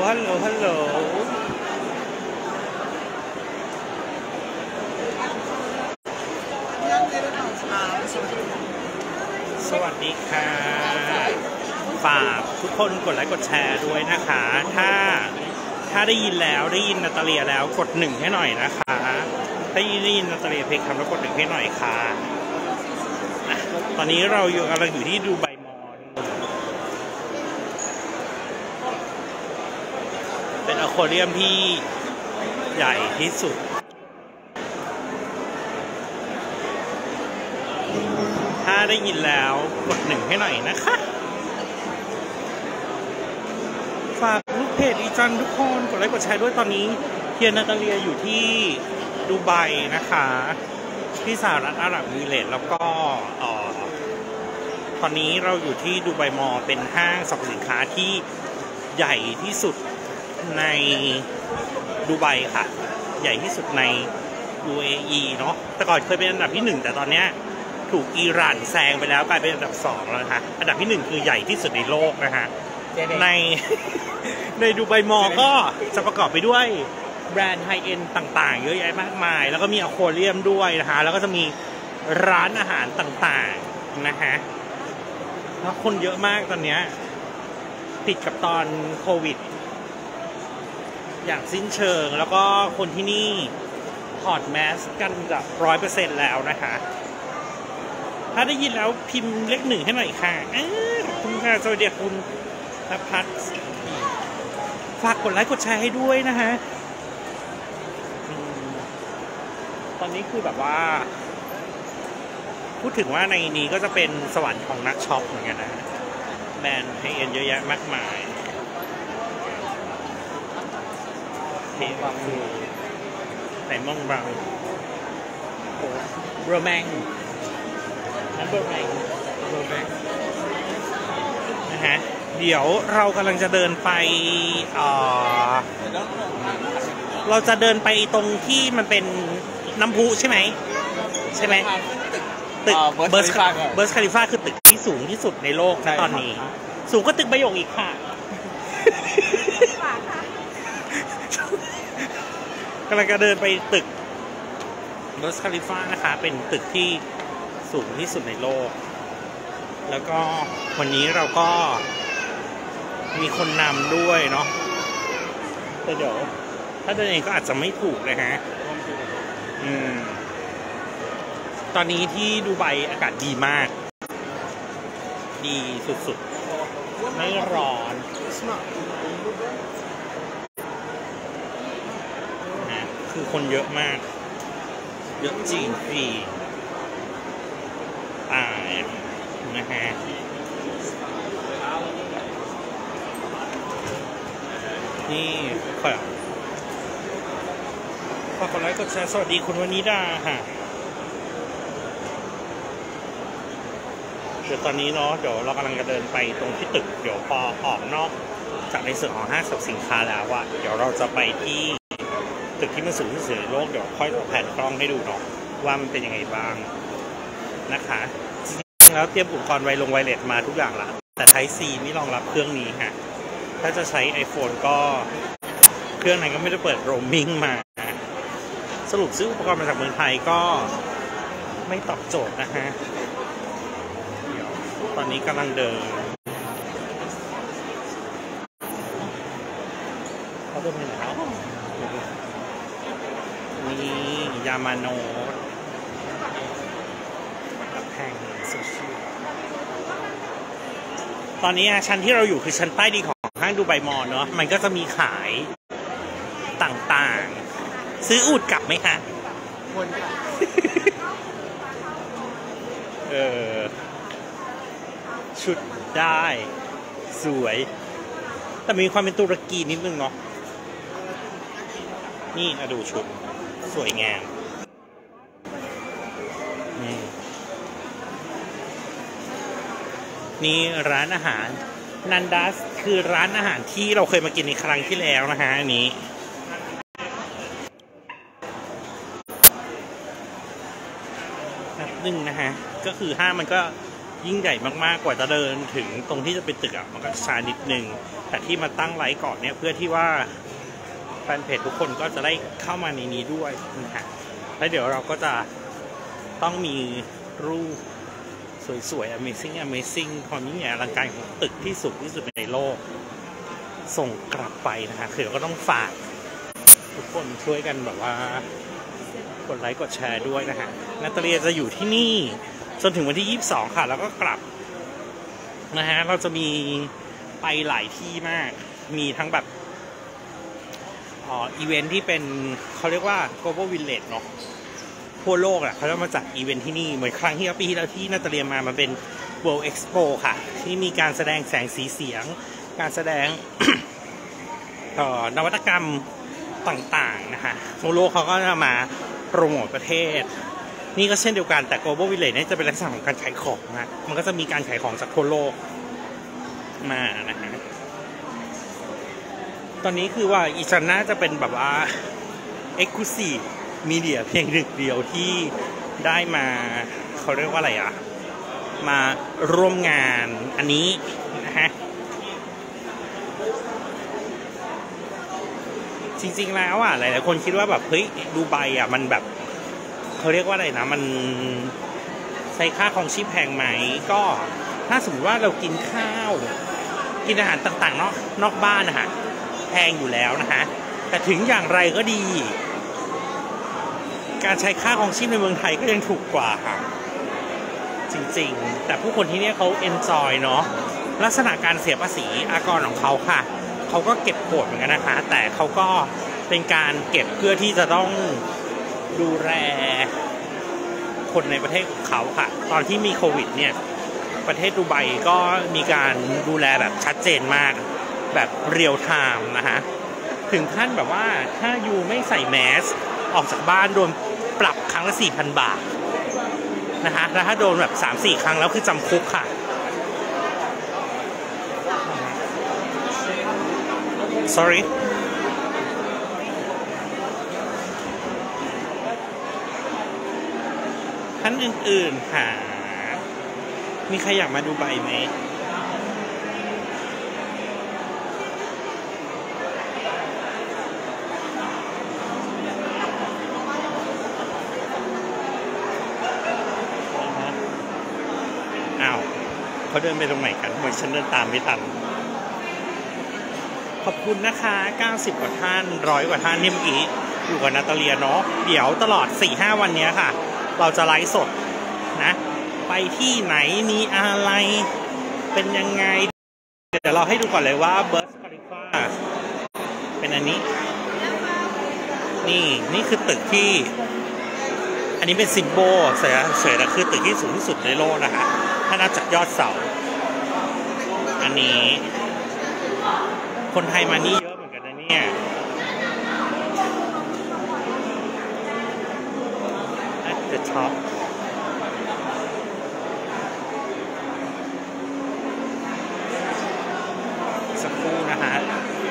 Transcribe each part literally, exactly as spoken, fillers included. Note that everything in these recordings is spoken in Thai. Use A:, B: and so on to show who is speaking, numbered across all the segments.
A: ฮัลโหลฮัลโหลสวัสดีค่ะฝากทุกคนกดไลค์กดแชร์ด้วยนะคะถ้าถ้าได้ยินแล้วได้ยินนาตาเลียแล้วกดหนึ่งให้หน่อยนะคะถ้าได้ยินนาตาเลียเพลงคำแล้วกดหนึ่งให้หน่อยค่ะตอนนี้เราอยู่กำลังอยู่ที่ดูไบมอลเป็นอควาเรียมที่ใหญ่ที่สุดถ้าได้ยินแล้วกดหนึ่งให้หน่อยนะคะฝากลูกเพจอีจันทุกคนกดไลค์กดแชร์ด้วยตอนนี้เทียนนาตาเลียอยู่ที่ดูไบนะคะที่สหรัฐอาหรับเอมิเรตส์แล้วก็ตอนนี้เราอยู่ที่ดูไบมอลล์เป็นห้างสรรพสินค้าที่ใหญ่ที่สุดในดูไบค่ะใหญ่ที่สุดใน ยู เอ อี เนาะแต่ก่อนเคยเป็นอันดับที่หนึ่งแต่ตอนนี้ถูกอิหร่านแซงไปแล้วกลายเป็นอันดับสองแล้วนะคะอันดับที่หนึ่งคือใหญ่ที่สุดในโลกนะคะในในดูไบมอลล์ก็จะประกอบไปด้วยแบรนด์ไฮเอ็นด์ต่างๆเยอะแยะมากมายแล้วก็มีอควาเรียมด้วยนะคะแล้วก็จะมีร้านอาหารต่างๆนะคะแล้วคนเยอะมากตอนนี้ติดกับตอนโควิดอย่างสิ้นเชิงแล้วก็คนที่นี่ถอดแมสกันแบบร้อยเปอร์เซ็นต์แล้วนะคะถ้าได้ยินแล้วพิมพ์เลขหนึ่งให้หน่อยค่ะขอบคุณค่ะสวัสดีคุณนภัสฝากกดไลค์กดแชร์ให้ด้วยนะฮะตอนนี้คือแบบว่าพูดถึงว่าในนี้ก็จะเป็นสวรรค์ของนักช็อปเหมือนกันนะแบรนด์ไฮเอ็นด์เยอะแยะมากมายเทบังไหนมองบังโอ้โรแมงนั่นโรแมงโรแมงนะฮะเดี๋ยวเรากำลังจะเดินไปเอ่อเราจะเดินไปตรงที่มันเป็นน้ำพุใช่ไหมใช่ไหมตึกเบิร์สเบิร์สคาลิฟ่าคือตึกที่สูงที่สุดในโลกตอนนี้สูงก็ตึกใบหยกอีกค่ะกำลังจะเดินไปตึกเบิร์สคาลิฟ่านะคะเป็นตึกที่สูงที่สุดในโลกแล้วก็วันนี้เราก็มีคนนำด้วยเนาะแต่เดี๋ยวถ้าเดินเองก็อาจจะไม่ถูกเลยฮะอืมตอนนี้ที่ดูไบอากาศดีมากดีสุดๆไม่ร้อนนะคือคนเยอะมากเยอะจริงปีอ่านะฮะนี่ขอฝากกดไลค์กดแชร์สวัสดีคุณวนิดาค่ะเดี๋ยวตอนนี้เนาะเดี๋ยวเรากำลังจะเดินไปตรงที่ตึกเดี๋ยวพอออกนอกจากในส่วนของห้างสรรพสินค้าแล้วอะเดี๋ยวเราจะไปที่ตึกที่มันสูงที่สุดในโลกเดี๋ยวค่อยแผ่นกล้องให้ดูเนาะว่ามันเป็นยังไงบ้างนะคะจริงๆแล้วเตรียมอุปกรณ์ไวลงไวเลสมาทุกอย่างละแต่ Type C ไม่รองรับเครื่องนี้ฮะถ้าจะใช้ iPhone ก็เครื่องนั้นก็ไม่ได้เปิดโรมมิ่งมาสรุปซื้ออุปกรณ์มาจากเมืองไทยก็ไม่ตอบโจทย์นะฮะเดี๋ยวตอนนี้กำลังเดินเขาเดินไปไหนแล้วนี่ยามาโนกับแพงโซเชียลตอนนี้ชั้นที่เราอยู่คือชั้นใต้ดินของห้างดูไบมอลล์เนาะมันก็จะมีขายต่างๆซื้ออูฐกลับไหมคะเออชุดได้สวยแต่มีความเป็นตุรกีนิดนึงเนาะนี่มาดูชุดสวยงามนี่นี่ร้านอาหารนันดัสคือร้านอาหารที่เราเคยมากินในครั้งที่แล้วนะฮะอันนี้แป๊บนึงนะฮะก็คือห้างมันก็ยิ่งใหญ่มากๆกว่าจะเดินถึงตรงที่จะเป็นตึกอ่ะมันก็ช้านิดนึงแต่ที่มาตั้งไลฟ์ก่อนเนี่ยเพื่อที่ว่าแฟนเพจทุกคนก็จะได้เข้ามาในนี้ด้วยนะฮะแล้วเดี๋ยวเราก็จะต้องมีรูปสวยๆ amazing amazing ความยิ่งใหญ่อลังการของตึกที่สูงที่สุดในโลกส่งกลับไปนะฮะคือเราก็ต้องฝากทุกคนช่วยกันแบบว่ากดไลค์กดแชร์ด้วยนะฮะนาตาเลียจะอยู่ที่นี่จนถึงวันที่ยี่สิบสองค่ะแล้วก็กลับนะฮะเราจะมีไปหลายที่มากมีทั้งแบบอ๋ออีเวนท์ที่เป็นเขาเรียกว่า global village เนาะทั่วโลกอ่ะเขาจะมาจัดอีเวนท์ที่นี่เหมือนครั้งที่ปีที่แล้วที่นาตาเลียมามันเป็น World Expo ค่ะที่มีการแสดงแสงสีเสียงการแสดง นวัตกรรมต่างๆนะคะทั่วโลกเขาก็จะมาโปรโมทประเทศนี่ก็เช่นเดียวกันแต่ global village เนี่ยจะเป็นลักษณะของการขายของนะมันก็จะมีการขายของจากทั่วโลกมานะฮะตอนนี้คือว่าอีชันน่าจะเป็นแบบว่า exclusive media เพียงหนึ่งเดียวที่ได้มาเขาเรียกว่าอะไรอ่ะมาร่วมงานอันนี้นะฮะจริงๆแล้วอ่ะหลายๆคนคิดว่าแบบเฮ้ยดูไบอ่ะมันแบบเขาเรียกว่าอะไรนะมันใช้ค่าของชีพแพงไหมก็ถ้าสมมติว่าเรากินข้าวกินอาหารต่างๆนอกนอกบ้านนะฮะแพงอยู่แล้วนะฮะแต่ถึงอย่างไรก็ดีการใช้ค่าของชีพในเมืองไทยก็ยังถูกกว่าค่ะจริงๆแต่ผู้คนที่นี่เขาเอนจอยเนาะลักษณะการเสียภาษีอากรของเขาค่ะเขาก็เก็บโกรธเหมือนกันนะคะแต่เขาก็เป็นการเก็บเพื่อที่จะต้องดูแลคนในประเทศของเขาค่ะตอนที่มีโควิดเนี่ยประเทศดูไบก็มีการดูแลแบบชัดเจนมากแบบเรียลไทม์นะฮะถึงขั้นแบบว่าถ้ายูไม่ใส่แมสออกจากบ้านโดนปรับครั้งละ สี่พัน บาทนะฮะแล้วถ้าโดนแบบ สามสี่ ครั้งแล้วคือจำคุกค่ะ sorry ท่านอื่นๆค่ะมีใครอยากมาดูไบไหมอ้าวเขาเดินไปตรงไหนกันทำไมฉันเดินตามไม่ทันขอบคุณนะคะเก้าสิบกว่าท่านร้อยกว่าท่านนี่เมื่อกี้อยู่กับนาตาเลียเนาะเดี๋ยวตลอด สี่ห้า วันนี้ค่ะเราจะไลฟ์สดนะไปที่ไหนมีอะไรเป็นยังไงเดี๋ยวเราให้ดูก่อนเลยว่าเบิร์จคาลิฟาเป็นอันนี้นี่นี่คือตึกที่อันนี้เป็นซิมโบลเสียเสียคือตึกที่สูงที่สุดในโลกนะคะถ้านับจากยอดเสาอันนี้คนไทยมานี่เยอะเหมือนกันนะเนี่ยat the top สักครู่นะฮะ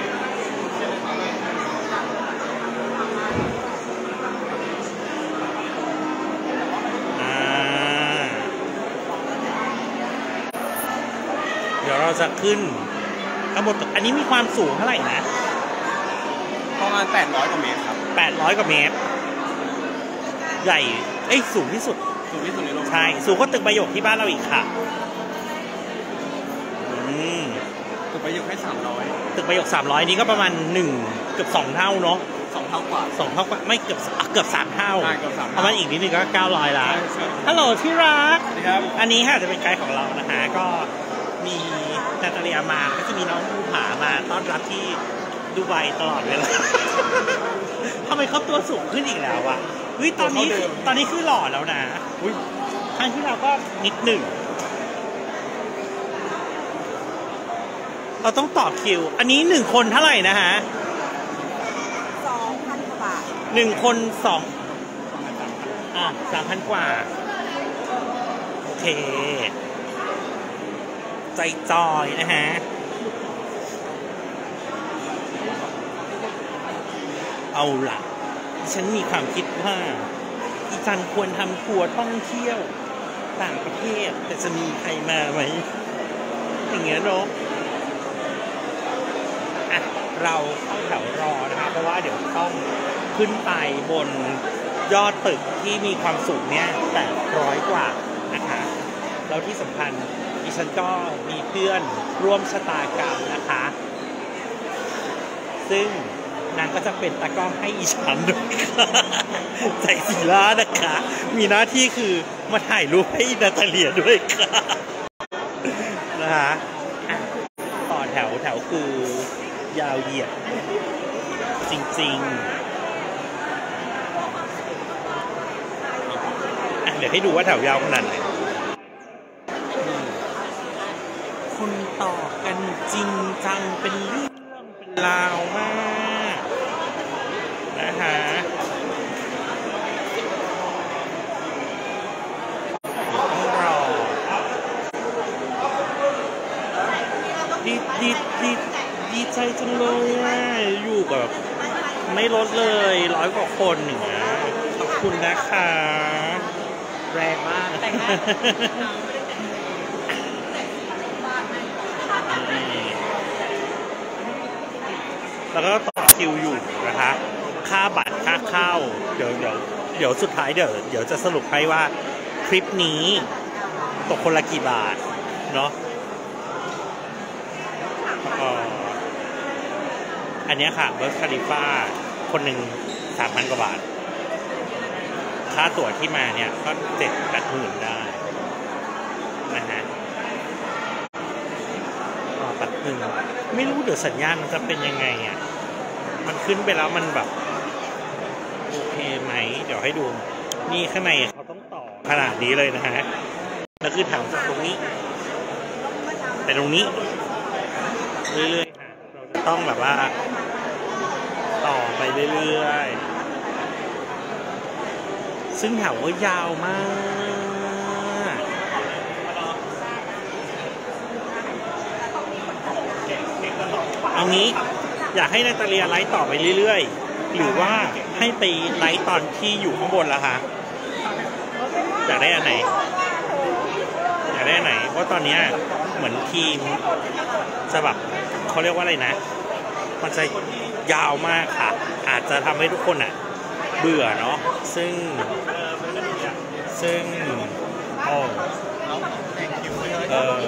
A: เดี๋ยวเราจะขึ้นข้างบนอันนี้มีความสูงเท่าไหร่นะ
B: ประมาณแปดร้อยกว่าเมตรครับ
A: แปดร้อยกว่าเมตรใหญ่เอ้ยสูงที่สุด
B: สูงที่สุดในโลก
A: ใช่สูงกว่าตึกประโยคที่บ้านเราอีกค่ะอืม
B: ตึกประโยคให้สามร้อย
A: ตึกประโยคสามร้อยนี้ก็ประมาณหนึ่งเกือบสองเท่าเนาะ
B: สองเท่ากว่า
A: สองเท่ากว่าไม่เกือบเกือบสามเท่า
B: ใช่เกือบสาม
A: ประมาณอีกนิดนึงก็เก้าร้อยละฮัลโหลที่รัก
B: สวัสดีครับ
A: อันนี้ค่ะจะเป็นไกด์ของเรานะฮะก็มีนาตาเลียมาก็จะมีน้องภูผามาต้อนรับที่ดูไบตลอดเวลาทำไมเขาตัวสูงขึ้นอีกแล้ววะเฮ้ยตอนนี้ตอนนี้คือหล่อแล้วนะอุ้ยครั้งที่เราก็นิดหนึ่งเราต้องต่อคิวอันนี้หนึ่งคนเท่าไหร่นะฮะ
C: สองพันกว่าบาท
A: หนึ่งคนสองอ่ะสามพันกว่าโอเคใจจอยนะฮะเอาล่ะฉันมีความคิดว่าอีจันควรทำทัวร์ท่องเที่ยวต่างประเทศแต่จะมีใครมาไหมอย่างเงี้ยเนาะอ่ะเราเข้าแถวรอนะคะเพราะว่าเดี๋ยวต้องขึ้นไปบนยอดตึกที่มีความสูงเนี่ยแปดร้อยกว่านะคะแล้วที่สำคัญดิฉันก็มีเพื่อนร่วมชะตากรรมนะคะซึ่งนางก็จะเป็นตากล้องให้อีฉันด้วยค่ะใจสีล้านะคะมีหน้าที่คือมาถ่ายรูปให้นาตาเลียด้วยค่ะนะคะต่อแถวแถวคือยาวเหยียดจริงๆเดี๋ยวให้ดูว่าแถวยาวขนาดไหนคนต่อกันจริงจังเป็นเรื่องเป็นราวมากนะคะต้องรอดีดีดีดีใจจังเลยอ่ะอยู่แบบไม่ลดเลยร้อยกว่าคนหนึ่งนะขอบคุณนะคะแรงมากแต่งหน้าแล้วก็ต่อคิวอยู่นะคะค่าบัตรค่าเข้าเดี๋ยวเดี๋ยวเดี๋ยวสุดท้ายเดี๋ยวเดี๋ยวจะสรุปให้ว่าคลิปนี้ตกคนละกี่บาทเนาะอันนี้ค่ะเบิร์จคาลิฟ่าคนหนึ่งสามพันกว่าบาทค่าตั๋วที่มาเนี่ยก็เจ็ดแปดหมื่นได้นะฮะปัดหนึ่งไม่รู้เดี๋ยวสัญญาณมันจะเป็นยังไงอ่ะมันขึ้นไปแล้วมันแบบโอเคไหมเดี๋ยวให้ดูนี่ข้างในเขาต้องต่อขนาดนี้เลยนะฮะแล้วคือถามจากตรงนี้แต่ตรงนี้เรื่อยๆค่ะเราจะต้องแบบว่าต่อไปเรื่อยๆซึ่งแถวก็ยาวมากเอางี้อยากให้นาตาเลียไลฟ์ต่อไปเรื่อยๆหรือว่าให้ไปไลฟ์ตอนที่อยู่ข้างบนล่ะคะอยากได้อันไหนอยากได้อันไหนเพราะตอนนี้เหมือนทีมจะแบบเขาเรียกว่าอะไรนะมันจะยาวมากค่ะอาจจะทำให้ทุกคนอ่ะเบื่อเนาะซึ่งซึ่งโอ้เออ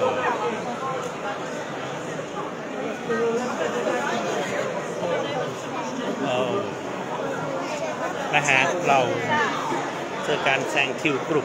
A: เออนะฮะเราเจอการแซงคิวกลุ่ม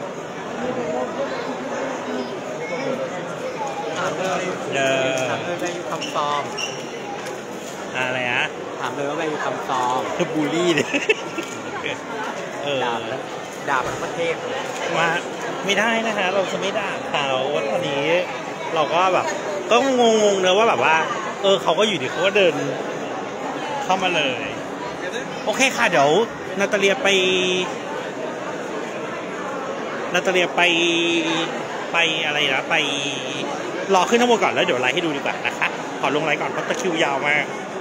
B: ถามเลย
A: เออ
B: ถามเลยไปอยู่คำซอม
A: อะไรฮะ
B: ถามเลยว่าไปอยู่คำซอม
A: บูลลี่เนี่ยเออ
B: ด่าทั้งประเทศ
A: มาไม่ได้นะฮะเราจะไม่ด่าเขาว่าตอนนี้เราก็แบบก็งงๆเนอะว่าแบบว่าเออเขาก็อยู่ดีเขาก็เดินเข้ามาเลยโอเคค่ะเดี๋ยวนาตาเลียไปนาตาเลียไปไปอะไรนะไปรอขึ้นข้างบนก่อนแล้วเดี๋ยวไลฟ์ให้ดูดีกว่านะคะขอลงไลฟ์ก่อนเพราะตะคิวยาวมาก